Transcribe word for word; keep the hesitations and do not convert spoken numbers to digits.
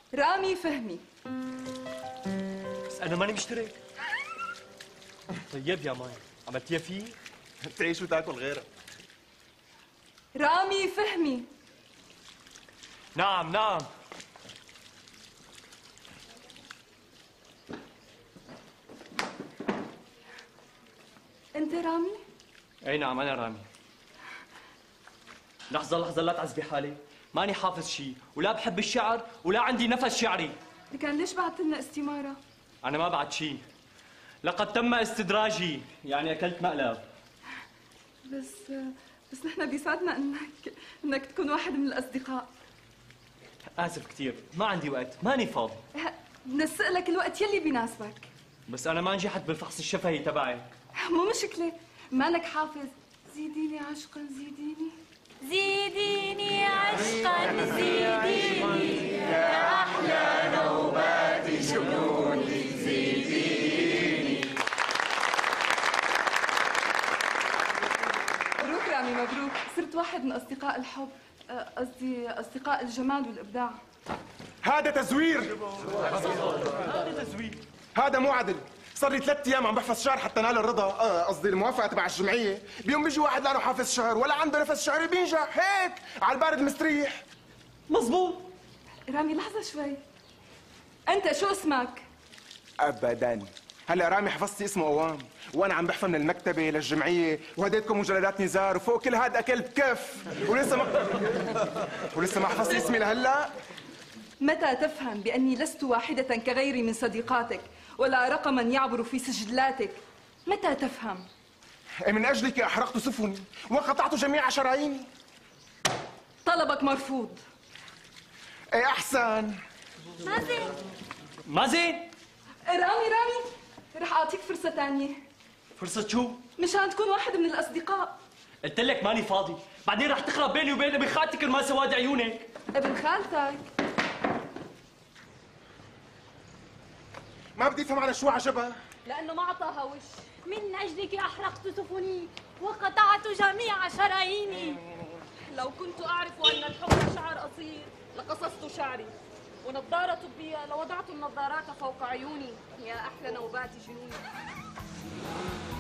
رامي فهمي. بس أنا ماني مشترك. طيب يا ماي، عملتيها فيه؟ تعيش وتاكل غيرها. رامي فهمي. نعم نعم. أنت رامي؟ أي نعم أنا رامي. لحظة لحظة لا تعذبي حالي، ماني حافظ شيء، ولا بحب الشعر، ولا عندي نفس شعري. لكن ليش بعثت لنا استمارة؟ أنا ما بعت شيء. لقد تم استدراجي، يعني أكلت مقلب. بس بس نحن بيسعدنا انك انك تكون واحد من الاصدقاء. آسف كثير، ما عندي وقت، ماني فاضي. بنسق لك الوقت يلي بيناسبك. بس أنا ما نجحت بالفحص الشفهي تبعي. مو مشكلة، مالك حافظ. زيديني عشقا زيديني زيديني عشقا زيديني يا أحلى نوبات جنوني زيديني. مبروك رامي مبروك، صرت واحد من أصدقاء الحب، قصدي أصدقاء الجمال والإبداع. هذا تزوير. هذا تزوير. هذا مو عدل. صار لي ثلاث ايام عم بحفظ شعر حتى نال الرضا، قصدي الموافقه تبع الجمعيه. بيوم بيجي واحد لا له حافظ شعر ولا عنده نفس شعري بينجح هيك على البارد مستريح. مزبوط. رامي لحظه شوي، انت شو اسمك؟ ابدا. هلا رامي حفظتي اسمه اوام، وانا عم بحفظ من المكتبه للجمعيه، وهديتكم مجلدات نزار، وفوق كل هذا اكلت كف، ولسه ما ولسه ما حفظتي اسمي لهلا. متى تفهم باني لست واحده كغيري من صديقاتك، ولا رقما يعبر في سجلاتك؟ متى تفهم؟ من اجلك احرقت سفني وقطعت جميع شراييني. طلبك مرفوض. ايه احسن. مازن مازن. رامي رامي رح اعطيك فرصه ثانيه. فرصة شو؟ مشان تكون واحد من الاصدقاء. قلت لك ماني فاضي، بعدين رح تخرب بيني وبين ابن خالتك ما سواد عيونك. ابن خالتك؟ ما بدي افهم على شو عجبها. لانه ما اعطاها وش. من أجلك أحرقت سفني وقطعت جميع شراييني. لو كنت اعرف ان الحب شعر قصير لقصصت شعري، ونظارة طبية لوضعت النظارات فوق عيوني يا احلى نوبات جنوني.